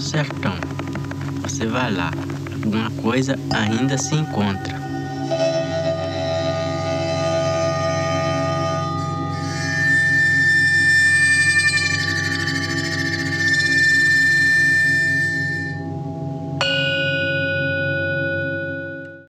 sertão. Você vai lá, alguma coisa ainda se encontra.